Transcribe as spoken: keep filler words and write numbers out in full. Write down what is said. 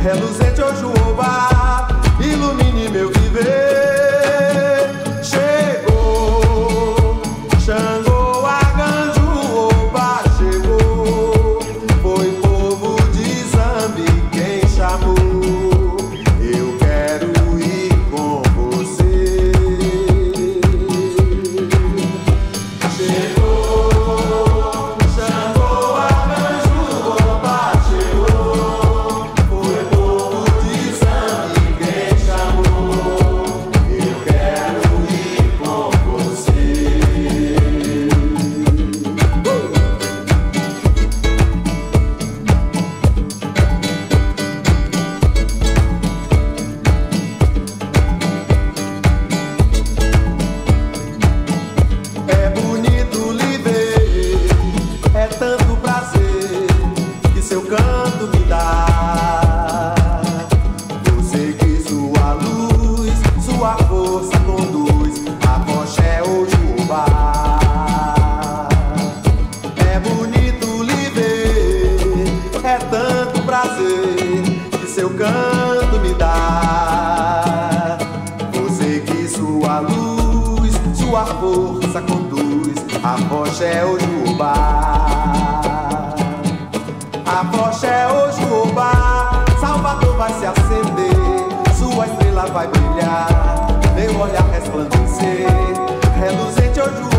reluzente Ojuobá, ilumine meu viver. Chegou, Xangô, Arcanjo, Obá chegou, foi povo de Zambi quem chamou. Eu quero ir com você. Chegou, Xangô, Arcanjo, Obá chegou, foi povo de Zambi quem chamou. Eu quero ir com você. É bonito lhe ver, é tanto prazer que seu canto me dá. Você que sua luz, sua força conduz a Poxé Ojuobá. É bonito lhe ver, é tanto prazer que seu canto me dá. Você que sua luz, sua força conduz a Poxé Ojuobá. A Poxé Ojuobá, Salvador vai se acender, sua estrela vai brilhar, meu olhar resplandecer, reluzente Ojuobá.